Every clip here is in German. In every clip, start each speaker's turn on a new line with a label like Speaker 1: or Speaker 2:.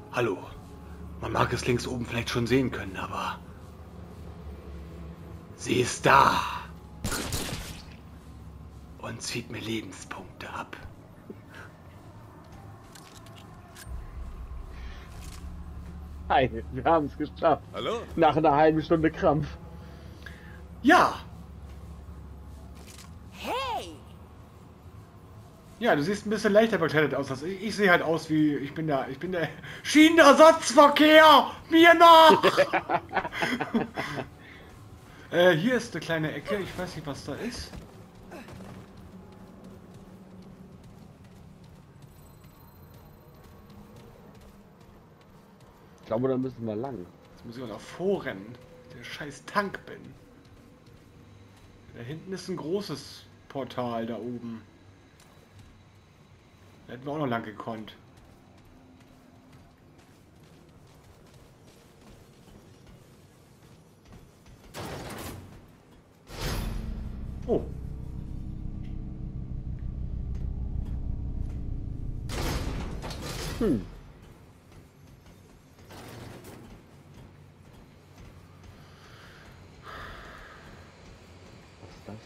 Speaker 1: Hallo. Man mag es links oben vielleicht schon sehen können, aber... Sie ist da. Und zieht mir Lebenspunkte ab.
Speaker 2: Hi, wir haben es geschafft.
Speaker 3: Hallo?
Speaker 2: Nach einer halben Stunde Krampf.
Speaker 1: Ja!
Speaker 4: Hey!
Speaker 1: Ja, du siehst ein bisschen leichter bekleidet aus. Also ich sehe halt aus wie... Ich bin der Schienenersatzverkehr! Mir nach! Hier ist eine kleine Ecke. Ich weiß nicht, was da ist.
Speaker 2: Ich glaube, da müssen wir lang.
Speaker 1: Jetzt muss ich auch noch vorrennen. Der scheiß Tank bin. Da hinten ist ein großes Portal da oben. Da hätten wir auch noch lang gekonnt. Oh.
Speaker 2: Hm. Was ist das?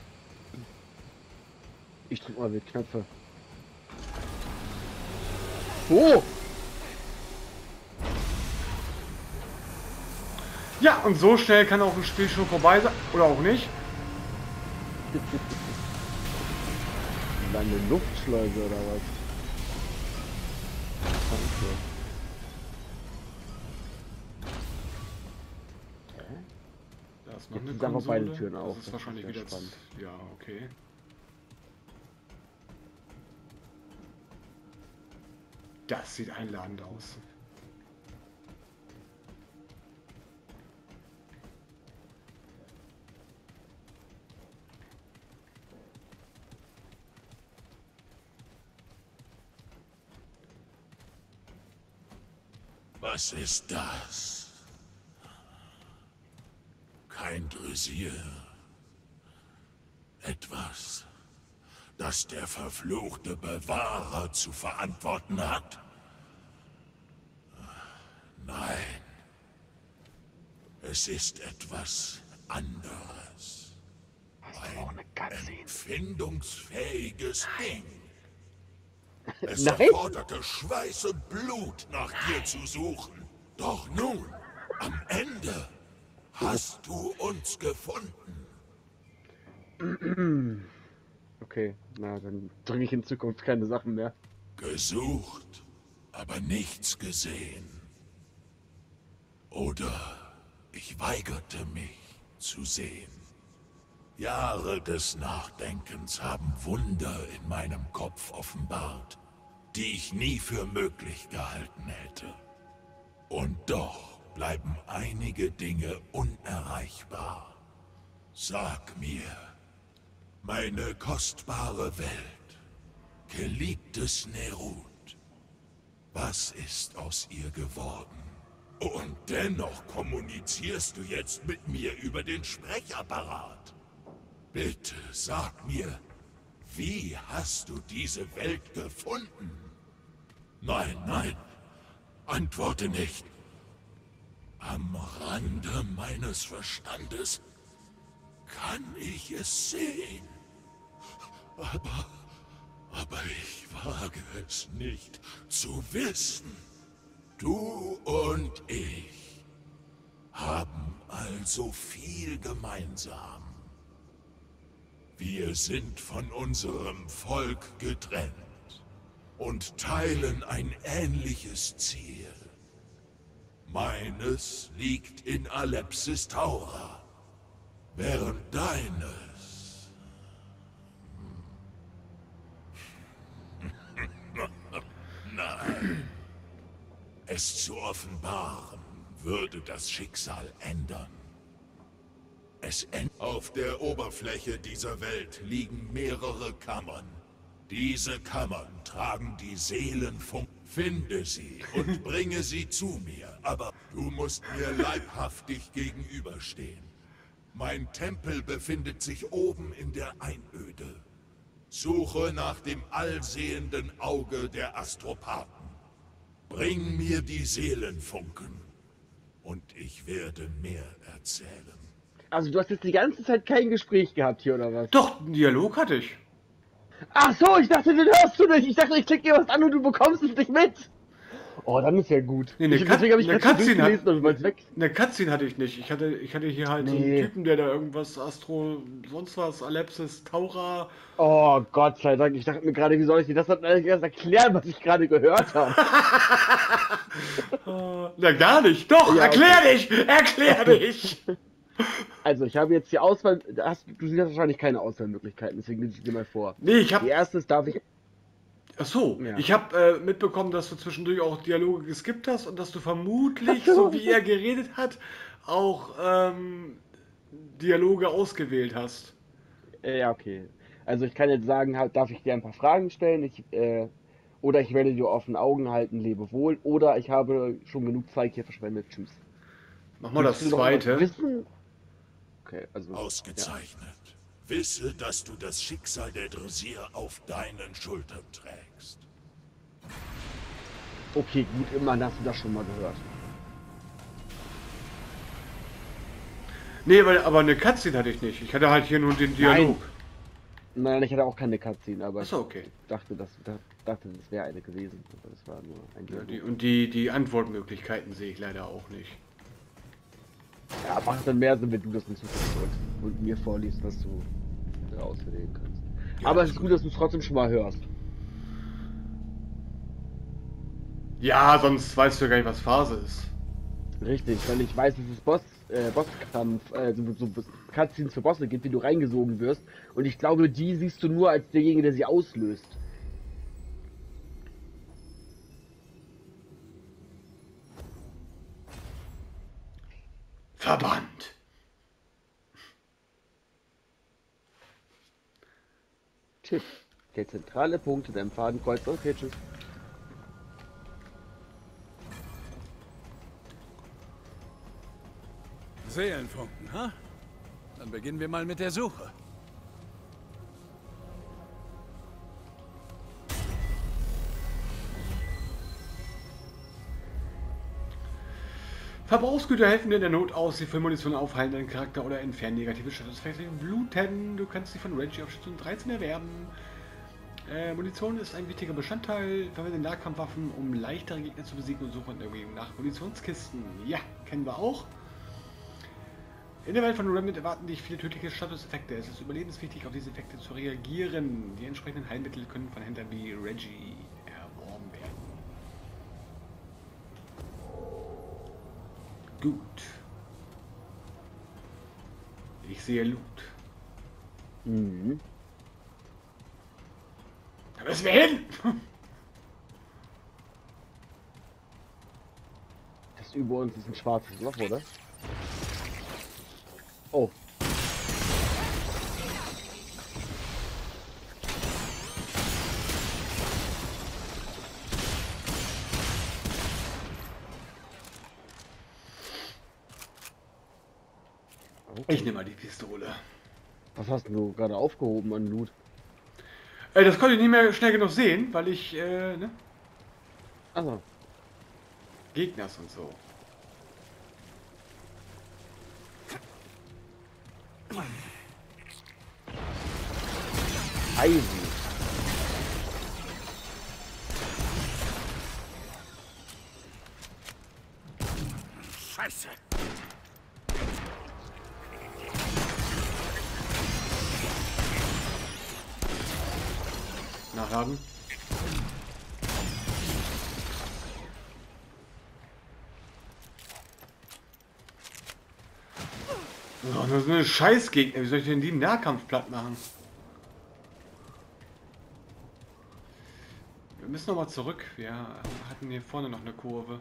Speaker 2: Ich drück mal mit Knöpfe. Oh!
Speaker 1: Ja, und so schnell kann auch ein Spiel schon vorbei sein. Oder auch nicht.
Speaker 2: Eine Luftschleuse oder was?
Speaker 1: Da ist noch
Speaker 2: Jetzt
Speaker 1: eine
Speaker 2: sind einfach
Speaker 1: Konsole.
Speaker 2: beide Türen auf.
Speaker 1: Das ist wahrscheinlich
Speaker 2: sehr
Speaker 1: wieder...
Speaker 2: spannend.
Speaker 1: Ja, okay. Das sieht einladend aus.
Speaker 3: Was ist das? Kein Drüsier. Etwas, das der verfluchte Bewahrer zu verantworten hat? Nein. Es ist etwas anderes. Ein empfindungsfähiges Ding. Es
Speaker 2: Nein.
Speaker 3: erforderte Schweiß und Blut, nach dir zu suchen. Doch nun, am Ende, hast du uns gefunden.
Speaker 2: Okay, na dann drücke ich in Zukunft keine Sachen mehr.
Speaker 3: Gesucht, aber nichts gesehen. Oder ich weigerte mich zu sehen. Jahre des Nachdenkens haben Wunder in meinem Kopf offenbart, die ich nie für möglich gehalten hätte. Und doch bleiben einige Dinge unerreichbar. Sag mir, meine kostbare Welt, geliebtes Nerut, was ist aus ihr geworden? Und dennoch kommunizierst du jetzt mit mir über den Sprechapparat. Bitte sag mir, wie hast du diese Welt gefunden? Nein, nein, antworte nicht. Am Rande meines Verstandes kann ich es sehen. Aber ich wage es nicht zu wissen. Du und ich haben also viel gemeinsam. Wir sind von unserem Volk getrennt und teilen ein ähnliches Ziel. Meines liegt in Alepsis Taura, während deines... Nein. Es zu offenbaren, würde das Schicksal ändern. Auf der Oberfläche dieser Welt liegen mehrere Kammern. Diese Kammern tragen die Seelenfunk. Finde sie und bringe sie zu mir, aber du musst mir leibhaftig gegenüberstehen. Mein Tempel befindet sich oben in der Einöde. Suche nach dem allsehenden Auge der Astropathen. Bring mir die Seelenfunken und ich werde mehr erzählen.
Speaker 2: Also du hast jetzt die ganze Zeit kein Gespräch gehabt hier, oder was?
Speaker 1: Doch, einen Dialog hatte ich.
Speaker 2: Ach so, ich dachte, den hörst du nicht. Ich dachte, ich klicke dir was an und du bekommst es nicht mit. Oh, dann ist ja gut.
Speaker 1: Nee,
Speaker 2: Deswegen habe ich
Speaker 1: eine
Speaker 2: gerade
Speaker 1: Cutscene
Speaker 2: durchgelesen und wollte weg.
Speaker 1: eine Cutscene hatte ich nicht. Ich hatte hier halt so einen
Speaker 2: Nee.
Speaker 1: Typen, der da irgendwas sonst was, Alepsis, Tauра.
Speaker 2: Oh Gott sei Dank, ich dachte mir gerade, wie soll ich dir das dann erst erklären, was ich gerade gehört habe?
Speaker 1: Na gar nicht. Doch,
Speaker 2: Ja,
Speaker 1: erklär dich.
Speaker 2: Also, ich habe jetzt die Auswahl, du siehst wahrscheinlich keine Auswahlmöglichkeiten, deswegen lese ich dir mal vor.
Speaker 1: Nee,
Speaker 2: Die erste ist, darf ich...
Speaker 1: Ach so,
Speaker 2: Ja.
Speaker 1: ich habe mitbekommen, dass du zwischendurch auch Dialoge geskippt hast und dass du vermutlich,
Speaker 2: Ach so.
Speaker 1: so wie er geredet hat, auch Dialoge ausgewählt hast.
Speaker 2: Ja, okay. Also ich kann jetzt sagen, halt, darf ich dir ein paar Fragen stellen, oder ich werde dir offene Augen halten, lebe wohl, oder ich habe schon genug Zeit hier verschwendet, tschüss.
Speaker 1: Mach mal
Speaker 2: Willst
Speaker 1: das
Speaker 2: du noch was
Speaker 1: zweite.
Speaker 2: wissen? Okay, also, ja.
Speaker 3: Ausgezeichnet. Wisse, dass du das Schicksal der Dressier auf deinen Schultern trägst.
Speaker 2: Okay, gut, immerhin hast du das schon mal gehört.
Speaker 1: Nee, aber eine Cutscene hatte ich nicht. Ich hatte halt hier nur den Dialog.
Speaker 2: Nein, ich hatte auch keine Cutscene, aber
Speaker 1: Achso, okay.
Speaker 2: ich dachte, das wäre eine gewesen. Aber das war nur ein
Speaker 1: Ja,
Speaker 2: Dialog.
Speaker 1: die Antwortmöglichkeiten sehe ich leider auch nicht.
Speaker 2: Ja, macht dann mehr Sinn, wenn du das nicht so drückst und mir vorliest, was du auswählen kannst.
Speaker 3: Ja,
Speaker 2: Aber es ist gut, dass du es trotzdem schon mal hörst.
Speaker 1: Ja, sonst weißt du ja gar nicht, was Phase ist.
Speaker 2: Richtig, weil ich weiß, dass es Bosskampf, so Cutscenes für Bosse gibt, wie du reingesogen wirst. Und ich glaube, die siehst du nur als derjenige, der sie auslöst.
Speaker 1: Verbannt.
Speaker 2: Tipp. Der zentrale Punkt in deinem Fadenkreuz. Okay, tschüss.
Speaker 4: Seelenfunken, ha? Dann beginnen wir mal mit der Suche.
Speaker 1: Verbrauchsgüter helfen dir in der Not aus, sie für Munition aufhalten, deinen Charakter oder entfernen negative Statuseffekte und bluten. Du kannst sie von Reggie auf Station 13 erwerben. Munition ist ein wichtiger Bestandteil. Verwende Nahkampfwaffen, um leichtere Gegner zu besiegen und suche in der Umgebung nach Munitionskisten. Ja, kennen wir auch. In der Welt von Remnant erwarten dich viele tödliche Statuseffekte. Es ist überlebenswichtig, auf diese Effekte zu reagieren. Die entsprechenden Heilmittel können von Händlern wie Reggie erworben werden. Gut. Ich sehe Loot.
Speaker 2: Mhm.
Speaker 1: Da müssen wir hin!
Speaker 2: Das über uns ist ein schwarzes Loch, oder? Oh.
Speaker 1: Ich nehme mal die Pistole.
Speaker 2: Was hast du gerade aufgehoben an Loot?
Speaker 1: Das konnte ich nicht mehr schnell genug sehen, weil ich, ne?
Speaker 2: Also,
Speaker 1: Gegners und so.
Speaker 2: Eisen.
Speaker 4: Scheiße!
Speaker 1: Nachladen. Oh, nur so eine Scheißgegner. Wie soll ich denn die im Nahkampf platt machen? Wir müssen noch mal zurück. Wir hatten hier vorne noch eine Kurve.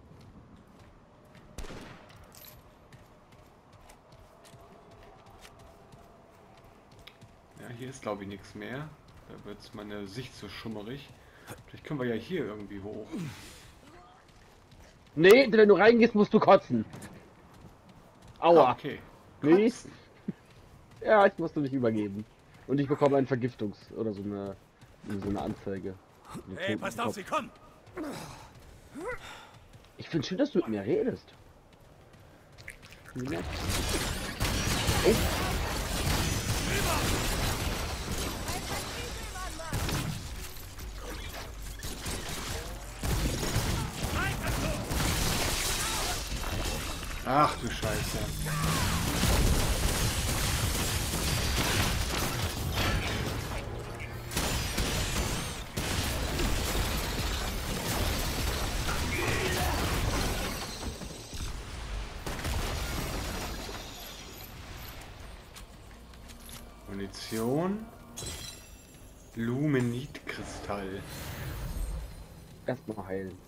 Speaker 1: Ja, hier ist glaube ich nichts mehr. Da wird meine Sicht so schummerig. Vielleicht können wir ja hier irgendwie hoch.
Speaker 2: Nee, wenn du reingehst, musst du kotzen. Aua.
Speaker 1: Ah, okay.
Speaker 2: Nee.
Speaker 1: Kotzen.
Speaker 2: Ja, ich musste mich übergeben. Und ich bekomme ein Vergiftungs- oder so eine Anzeige.
Speaker 4: Hey, passt auf, sie kommen!
Speaker 2: Ich finde schön, dass du mit mir redest. Nett. Oh.
Speaker 1: Ach du Scheiße. Munition. Lumenitkristall.
Speaker 2: Erstmal heilen.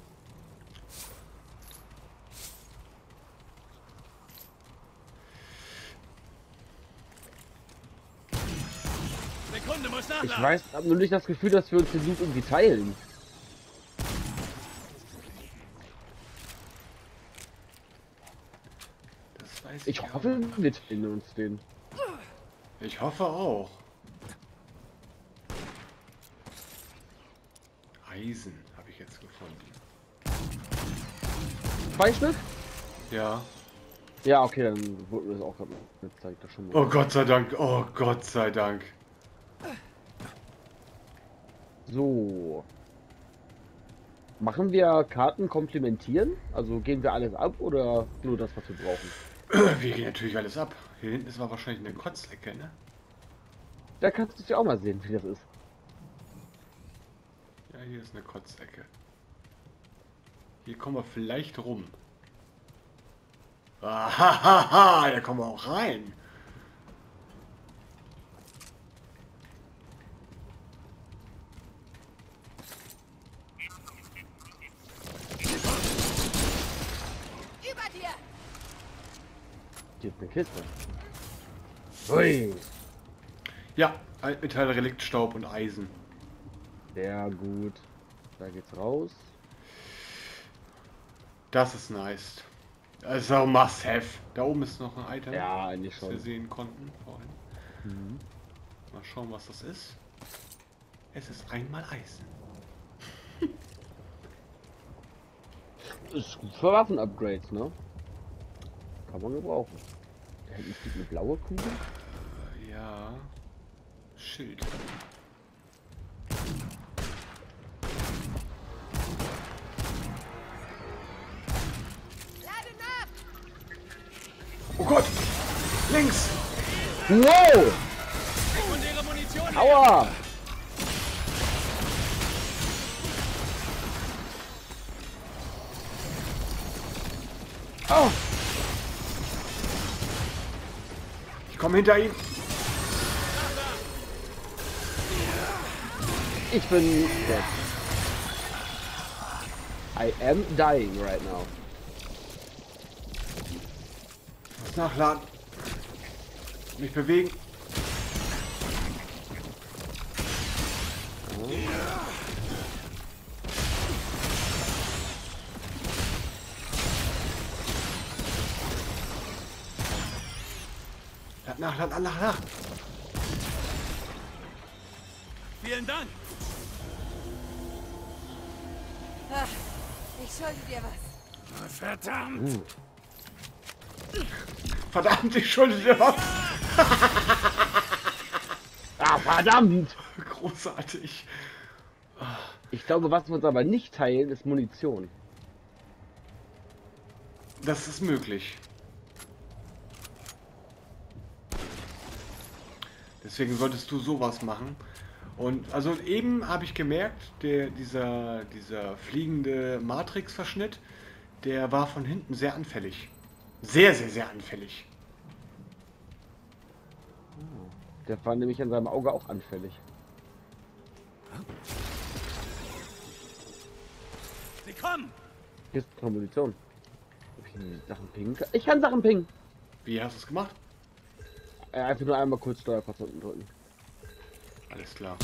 Speaker 4: Sekunde, muss
Speaker 2: Ich
Speaker 4: nachladen.
Speaker 2: weiß, habe nur nicht das Gefühl, dass wir uns den Loot irgendwie teilen.
Speaker 1: Das weiß
Speaker 2: Ich
Speaker 1: auch.
Speaker 2: hoffe, wir teilen uns den.
Speaker 1: Ich hoffe auch. Eisen habe ich jetzt gefunden.
Speaker 2: 2 Stück?
Speaker 1: Ja.
Speaker 2: Ja, okay, dann wurde mir das auch gerade gezeigt. Das schon mal.
Speaker 1: Oh Gott sei Dank. Oh Gott sei Dank.
Speaker 2: So. Machen wir Karten komplementieren? Also gehen wir alles ab oder nur das, was wir brauchen?
Speaker 1: Wir gehen natürlich alles ab. Hier hinten ist aber wahrscheinlich eine Kotzecke, ne?
Speaker 2: Da kannst du ja auch mal sehen, wie das ist.
Speaker 1: Ja, hier ist eine Kotzecke. Hier kommen wir vielleicht rum. Ahaha, da kommen wir auch rein.
Speaker 5: Über dir!
Speaker 2: Hier ist eine Kiste. Hui.
Speaker 1: Ja, Altmetall, Reliktstaub und Eisen.
Speaker 2: Sehr gut. Da geht's raus.
Speaker 1: Das ist nice. Also must have. Da oben ist noch ein Item,
Speaker 2: Ja, eigentlich
Speaker 1: das wir
Speaker 2: schon.
Speaker 1: sehen konnten vorhin.
Speaker 2: Mhm.
Speaker 1: Mal schauen, was das ist. Es ist einmal Eisen.
Speaker 2: Ist gut für Waffen-Upgrades, ne? Kann man gebrauchen. Da hinten steht eine blaue Kugel.
Speaker 1: Ja. Schild.
Speaker 5: Lade nach!
Speaker 1: Oh Gott! Links!
Speaker 2: Wow!
Speaker 4: Sekundäre Munition.
Speaker 2: Aua!
Speaker 1: Oh! Ich komme hinter ihm.
Speaker 2: Ich bin dead. I am dying right now.
Speaker 1: Ich muss nachladen. Mich bewegen. Lad nach.
Speaker 4: Vielen Dank.
Speaker 5: Ach, ich schulde dir was.
Speaker 4: Verdammt.
Speaker 1: Verdammt, ich schulde dir was.
Speaker 2: Ah, verdammt!
Speaker 1: Großartig.
Speaker 2: Ich glaube, was wir uns aber nicht teilen, ist Munition.
Speaker 1: Das ist möglich. Deswegen solltest du sowas machen. Und also eben habe ich gemerkt, dieser fliegende Matrix-Verschnitt, der war von hinten sehr anfällig. Sehr anfällig.
Speaker 2: Der war nämlich an seinem Auge auch anfällig.
Speaker 4: Sie kommen.
Speaker 2: Hier ist noch Munition. Hab ich Sachen pingen? Ich kann Sachen pingen.
Speaker 1: Wie hast du es gemacht?
Speaker 2: Einfach nur einmal kurz Steuerkreuz unten drücken.
Speaker 1: Alles klar.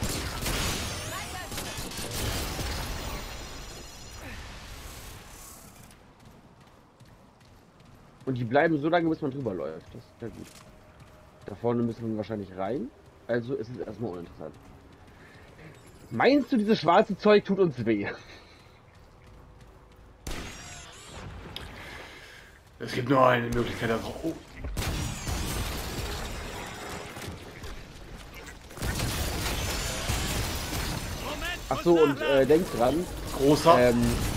Speaker 2: Und die bleiben so lange, bis man drüber läuft. Das ist sehr gut. Da vorne müssen wir wahrscheinlich rein. Also ist es erstmal uninteressant. Meinst du, dieses schwarze Zeug tut uns weh?
Speaker 1: Es gibt nur eine Möglichkeit darauf. Oh.
Speaker 2: Ach so, und denkt dran,
Speaker 1: Großer.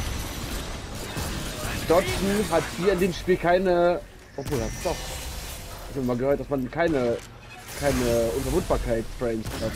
Speaker 2: Dodgen hat hier in dem Spiel keine... Obwohl, das doch. Ich habe mal gehört, dass man keine Unterwundbarkeit-Frames hat.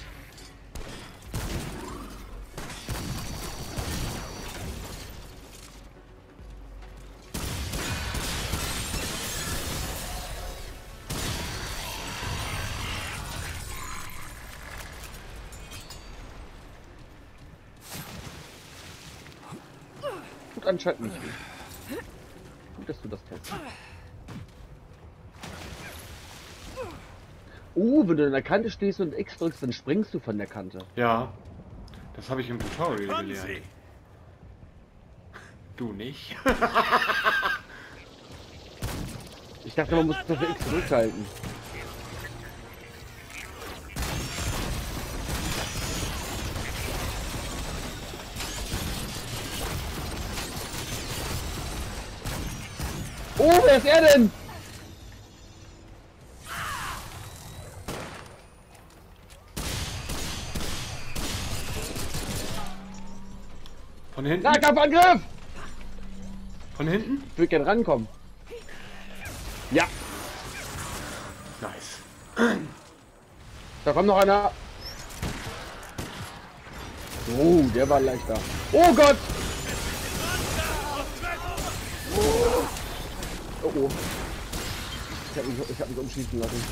Speaker 2: Tut anscheinend nicht. Gut, dass du das kennst. Wenn du an der Kante stehst und X drückst, dann springst du von der Kante.
Speaker 1: Ja. Das habe ich im Tutorial gelernt. Du nicht?
Speaker 2: Ich dachte, man muss das für X zurückhalten. Oh, wer ist er denn?
Speaker 1: Von hinten?
Speaker 2: Nahkampfangriff!
Speaker 1: Von hinten?
Speaker 2: Ich würde gerne rankommen. Ja,
Speaker 1: Nice.
Speaker 2: da kommt noch einer. Oh, der war leichter. Oh Gott! Oh, oh. Ich hab mich umschießen lassen.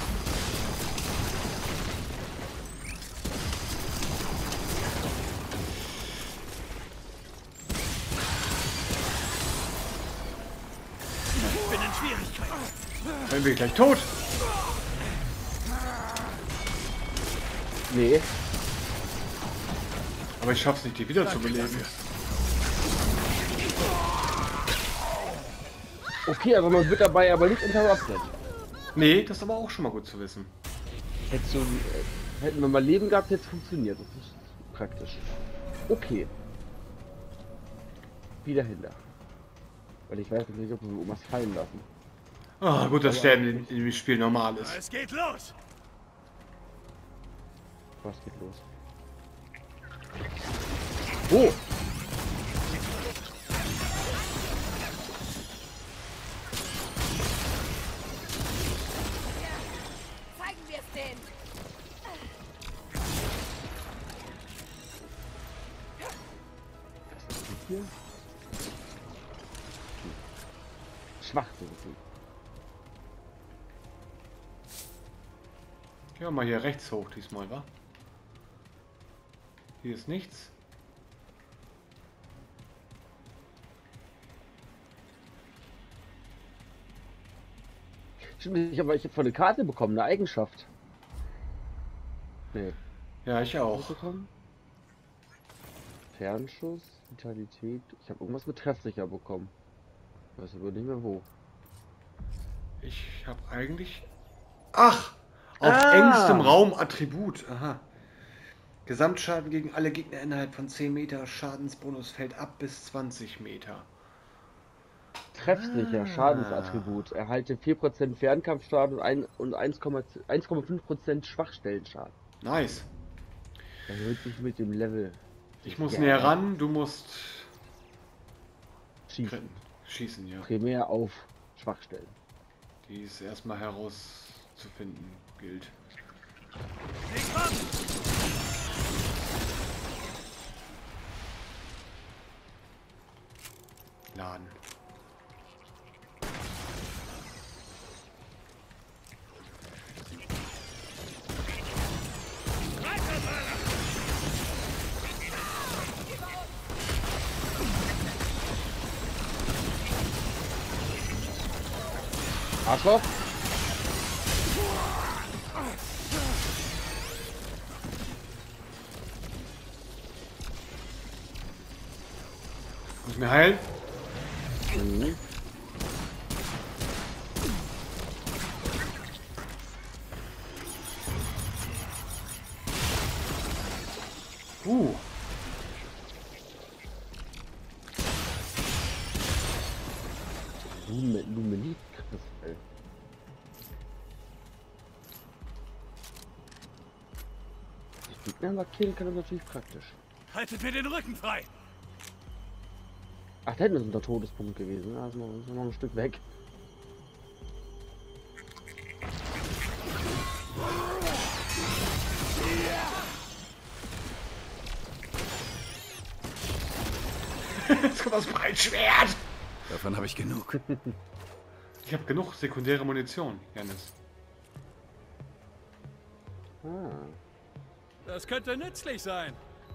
Speaker 4: Ich bin in Schwierigkeiten.
Speaker 1: Dann bin ich gleich tot.
Speaker 2: Nee.
Speaker 1: Aber ich schaff's nicht, die wieder zu beleben.
Speaker 2: Okay, also man wird dabei aber nicht interrupted.
Speaker 1: Nee, das ist aber auch schon mal gut zu wissen.
Speaker 2: Hättest du, hätten wir mal Leben gehabt, hätte es funktioniert. Das ist praktisch. Okay. Wieder hinter. Weil ich weiß nicht, ob wir irgendwas fallen lassen.
Speaker 1: Ah, gut, dass Sterben in dem Spiel normal ist.
Speaker 4: Es geht los.
Speaker 2: Was geht los? Oh!
Speaker 5: Zeigen wir es denen.
Speaker 2: Was ist das hier? Schwach sind sie.
Speaker 1: Gehen wir mal hier rechts hoch diesmal, wa? Hier ist nichts.
Speaker 2: Stimmt, ich habe von eine Karte bekommen, eine Eigenschaft. Nee.
Speaker 1: Ja, ich auch.
Speaker 2: Bekommen? Fernschuss, Vitalität. Ich habe irgendwas mit treffsicher bekommen. Ich weiß aber nicht mehr wo.
Speaker 1: Ich habe eigentlich... Ach! Auf engstem Raum Attribut. Aha. Gesamtschaden gegen alle Gegner innerhalb von 10 Meter. Schadensbonus fällt ab bis 20 Meter.
Speaker 2: Treffsicher Schadensattribut. Erhalte 4% Fernkampfschaden und 1,5% Schwachstellenschaden.
Speaker 1: Nice.
Speaker 2: Erhöht sich mit dem Level.
Speaker 1: Ich muss näher ran, du musst
Speaker 2: Schießen.
Speaker 1: schießen, ja.
Speaker 2: Primär auf Schwachstellen.
Speaker 1: Die ist erstmal herauszufinden gilt. Laden.
Speaker 2: Arschloch?
Speaker 1: Muss mir heilen?
Speaker 2: Mhm. Luminit-Kristall. Die Gegner markieren kann, das natürlich praktisch.
Speaker 4: Haltet mir den Rücken frei!
Speaker 2: Ach, da hinten ist unser Todespunkt gewesen. Da ist noch ein Stück weg.
Speaker 1: Jetzt kommt das Breitschwert!
Speaker 4: Davon habe ich genug.
Speaker 1: Ich habe genug sekundäre Munition, Janis.
Speaker 2: Ah.
Speaker 4: Das könnte nützlich sein.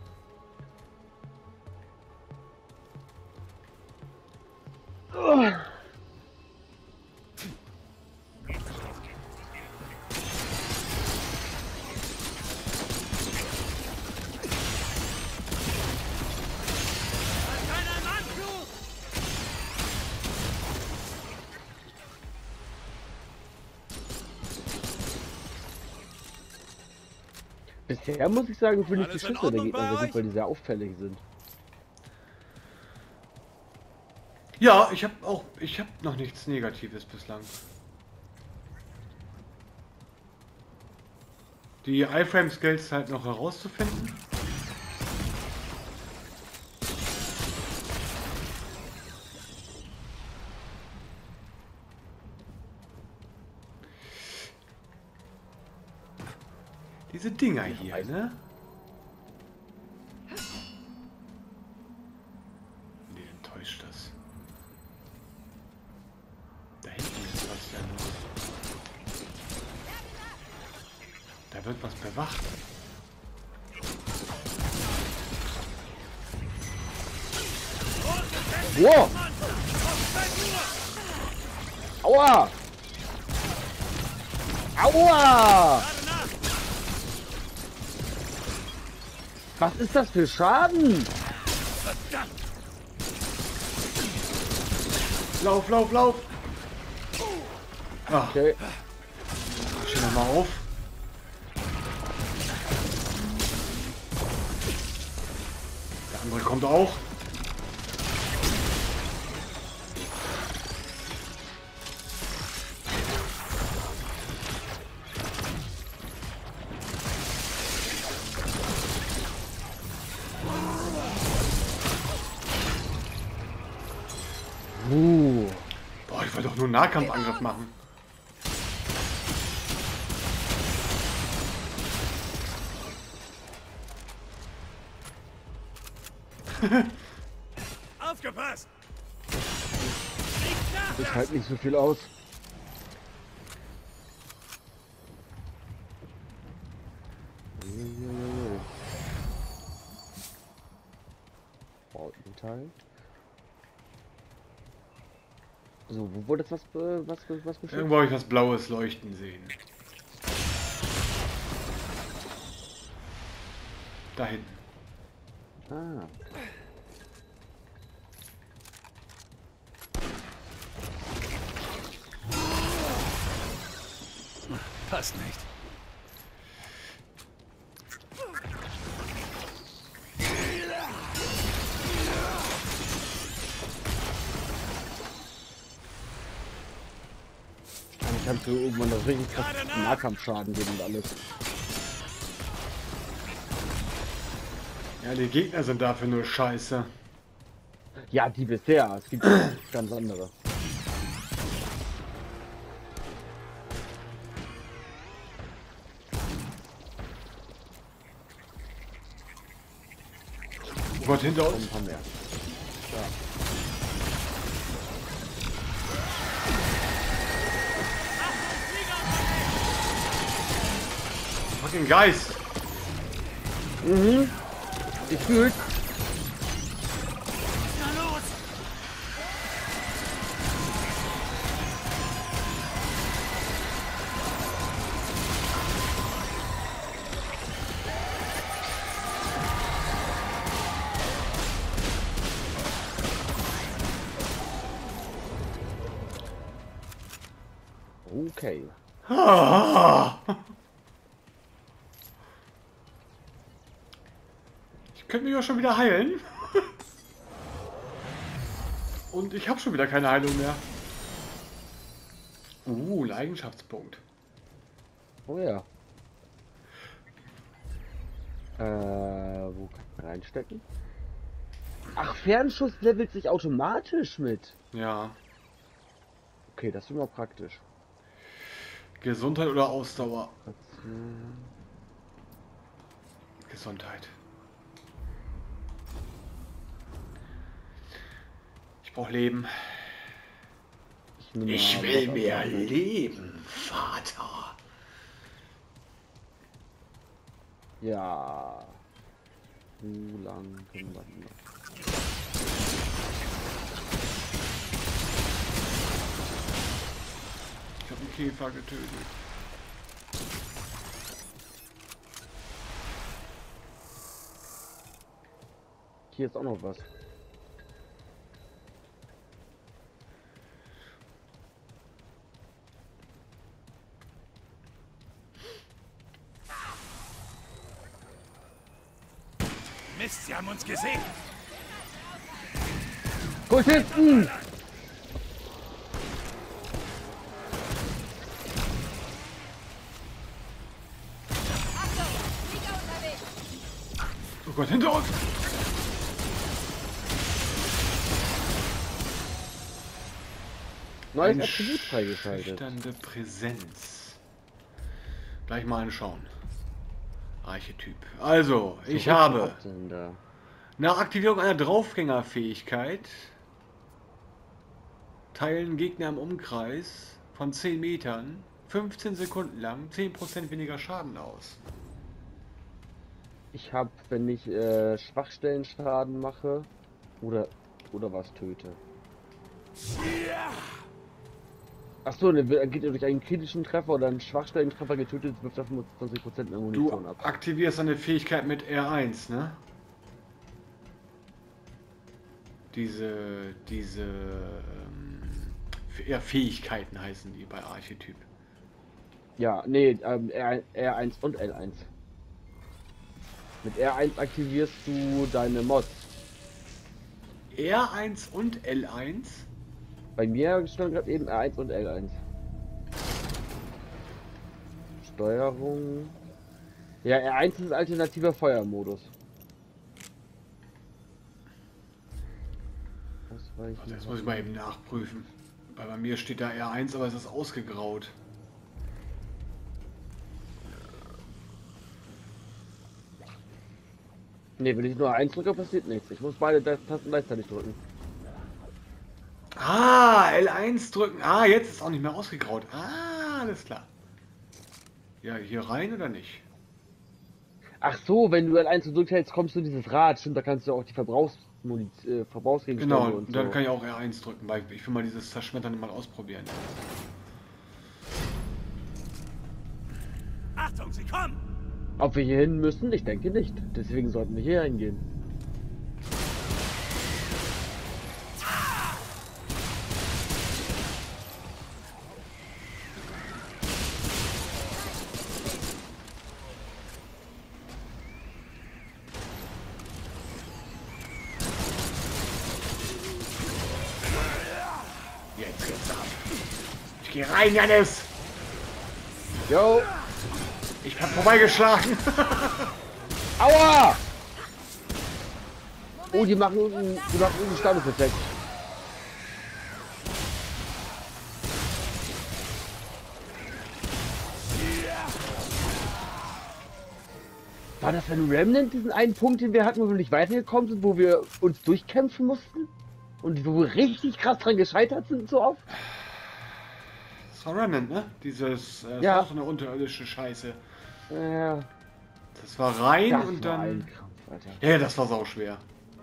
Speaker 2: Bisher muss ich sagen, finde ich die
Speaker 4: Alles in
Speaker 2: Schüsse der
Speaker 4: Ordnung
Speaker 2: Gegner
Speaker 4: bei
Speaker 2: sehr gut,
Speaker 4: euch?
Speaker 2: weil die sehr auffällig sind.
Speaker 1: Ja, ich habe noch nichts Negatives bislang. Die Iframe-Skills halt noch herauszufinden. Diese Dinger hier, ne? Nee, enttäuscht das. Da hinten ist was ja noch. Da wird was bewacht.
Speaker 2: Wow! Aua! Aua! Was ist das für Schaden?
Speaker 1: Lauf, lauf, lauf! Ah,
Speaker 2: Okay.
Speaker 1: steh noch mal auf. Der andere kommt auch. Boah, ich wollte doch nur einen Nahkampfangriff machen.
Speaker 4: Aufgepasst!
Speaker 2: Ich halte nicht so viel aus. Metall. So, wo wurde das was beschützt?
Speaker 1: Irgendwo habe ich was Blaues leuchten sehen. Da hinten.
Speaker 2: Ah.
Speaker 4: Passt nicht.
Speaker 2: Dann kannst du irgendwann das richtig krass Nahkampfschaden geben und alles.
Speaker 1: Ja, die Gegner sind dafür nur scheiße.
Speaker 2: Ja, die bisher. Es gibt ganz andere.
Speaker 1: Oh Gott, hinter uns.
Speaker 2: Ein paar mehr.
Speaker 1: Fucking Geist.
Speaker 2: Mhm. Gefühlt. Okay.
Speaker 1: Ah. Ich könnte mich ja schon wieder heilen. Und ich habe schon wieder keine Heilung mehr. Leidenschaftspunkt.
Speaker 2: Oh ja. Wo kann man reinstecken? Ach, Fernschuss levelt sich automatisch mit.
Speaker 1: Ja.
Speaker 2: Okay, das ist immer praktisch.
Speaker 1: Gesundheit oder Ausdauer?
Speaker 2: Station.
Speaker 1: Gesundheit. Ich brauche Leben.
Speaker 2: Ich will mehr
Speaker 1: leben, Vater.
Speaker 2: Ja. Wie lang können wir noch?
Speaker 1: Ich habe einen Käfer getötet.
Speaker 2: Hier ist auch noch was.
Speaker 4: Mist, sie haben uns gesehen.
Speaker 2: Kultisten!
Speaker 5: Achtung, Flieger unterwegs.
Speaker 1: Oh Gott, hinter uns!
Speaker 2: Neues
Speaker 1: Ein
Speaker 2: Attribut freigeschaltet.
Speaker 1: Schüchternde Präsenz. Gleich mal anschauen. Archetyp. Also, ich habe
Speaker 2: Hauptsender.
Speaker 1: nach Aktivierung einer Draufgängerfähigkeit teilen Gegner im Umkreis von 10 Metern 15 Sekunden lang 10% weniger Schaden aus.
Speaker 2: Ich habe, wenn ich Schwachstellen-Schaden mache oder was töte. Achso, dann geht er durch einen kritischen Treffer oder einen Schwachstellen-Treffer getötet, wirft er 25% mehr
Speaker 1: Du
Speaker 2: Munition ab.
Speaker 1: aktivierst eine Fähigkeit mit R1, ne? Ja, Fähigkeiten heißen die bei Archetyp.
Speaker 2: Ja, nee, R1 und L1. Mit R1 aktivierst du deine Mods.
Speaker 1: R1 und L1?
Speaker 2: Bei mir stand gerade eben R1 und L1. Steuerung. Ja, R1 ist alternativer Feuermodus.
Speaker 1: Warte, das muss ich mal eben nachprüfen. Weil bei mir steht da R1, aber es ist ausgegraut.
Speaker 2: Ne, wenn ich nur eins drücke, passiert nichts. Ich muss beide Tasten gleichzeitig drücken.
Speaker 1: Ah, L1 drücken. Ah, jetzt ist es auch nicht mehr ausgegraut. Ah, alles klar. Ja, hier rein oder nicht?
Speaker 2: Ach so, wenn du L1 gedrückt hältst, kommst du in dieses Rad. Stimmt, da kannst du auch die Verbrauchsgegenstände
Speaker 1: Genau,
Speaker 2: und
Speaker 1: dann
Speaker 2: so.
Speaker 1: kann ich auch R1 drücken, weil ich will mal dieses Zerschmettern mal ausprobieren.
Speaker 4: Achtung, sie kommen!
Speaker 2: Ob wir hier hin müssen? Ich denke nicht. Deswegen sollten wir hier hingehen.
Speaker 1: Jetzt geht's ab. Ich gehe rein, Jannis!
Speaker 2: Jo!
Speaker 1: Ich hab vorbeigeschlagen.
Speaker 2: Aua! Oh, die machen einen Statuseffekt. War das ein Remnant, diesen einen Punkt, den wir hatten, wo wir nicht weitergekommen sind, wo wir uns durchkämpfen mussten? Und wo wir richtig krass dran gescheitert sind, so oft?
Speaker 1: Das war Remnant, ne? Dieses, das
Speaker 2: Ja.
Speaker 1: war auch so eine unterirdische Scheiße.
Speaker 2: Ja,
Speaker 1: Das war rein
Speaker 2: das
Speaker 1: und
Speaker 2: war
Speaker 1: dann...
Speaker 2: ein Kampf, Alter.
Speaker 1: Ja, das war sauschwer.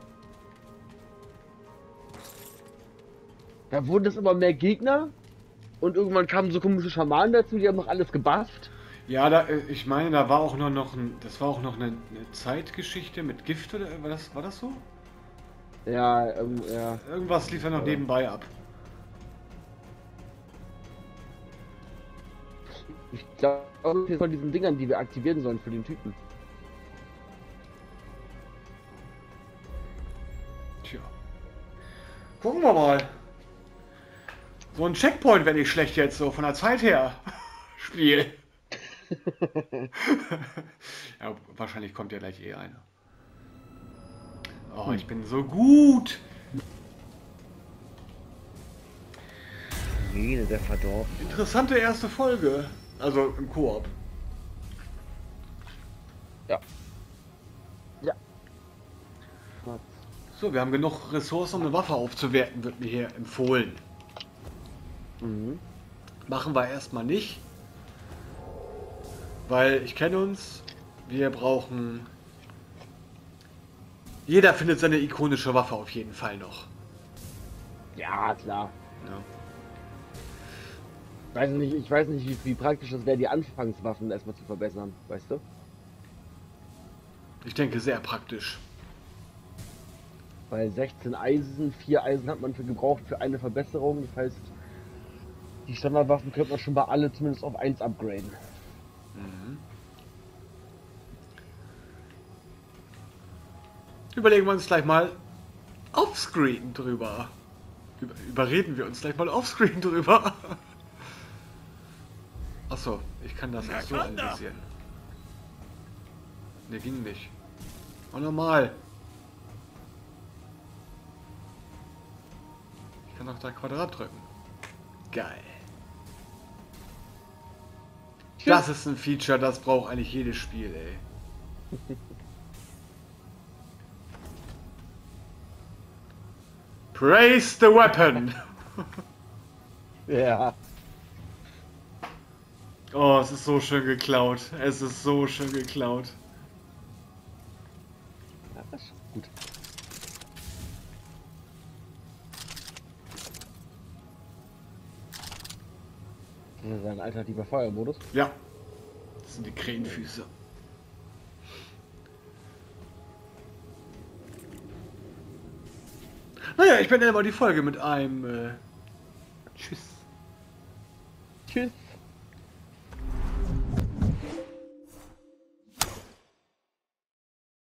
Speaker 2: Da wurden es immer mehr Gegner und irgendwann kamen so komische Schamanen dazu, die haben noch alles gebufft.
Speaker 1: Ja, da, ich meine, da war auch noch ein... Das war auch noch eine Zeitgeschichte mit Gift oder... War das so?
Speaker 2: Ja, ja.
Speaker 1: Irgendwas lief ja noch nebenbei ab.
Speaker 2: Ich glaube, hier von diesen Dingern, die wir aktivieren sollen für den Typen.
Speaker 1: Tja. Gucken wir mal. So ein Checkpoint wäre nicht schlecht jetzt, so von der Zeit her. Spiel. Ja, wahrscheinlich kommt ja gleich eh einer. Oh, ich bin so gut.
Speaker 2: Jene der verdorben.
Speaker 1: Interessante erste Folge. Also im Koop.
Speaker 2: Ja. Ja.
Speaker 1: So, wir haben genug Ressourcen, um eine Waffe aufzuwerten, wird mir hier empfohlen.
Speaker 2: Mhm.
Speaker 1: Machen wir erstmal nicht. Weil ich kenne uns. Wir brauchen... Jeder findet seine ikonische Waffe auf jeden Fall noch.
Speaker 2: Ja, klar.
Speaker 1: Ja.
Speaker 2: Ich weiß nicht, wie praktisch es wäre, die Anfangswaffen erstmal zu verbessern, weißt du?
Speaker 1: Ich denke, sehr praktisch.
Speaker 2: Weil 16 Eisen, 4 Eisen hat man für gebraucht für eine Verbesserung. Das heißt, die Standardwaffen könnte man schon bei alle zumindest auf 1 upgraden.
Speaker 1: Überlegen wir uns gleich mal offscreen drüber. Überreden wir uns gleich mal offscreen drüber. Achso, ich kann das auch so analysieren. Ne, ging nicht. Oh, normal. Ich kann auch da Quadrat drücken. Geil. Das ist ein Feature, das braucht eigentlich jedes Spiel, ey. Praise the weapon!
Speaker 2: Ja.
Speaker 1: Oh, es ist so schön geklaut. Es ist so schön geklaut.
Speaker 2: Ja, das ist gut. Das ist ein alternativer Feuermodus.
Speaker 1: Ja. Das sind die Krähenfüße. Naja, ich beende mal die Folge mit einem Tschüss.
Speaker 2: Tschüss.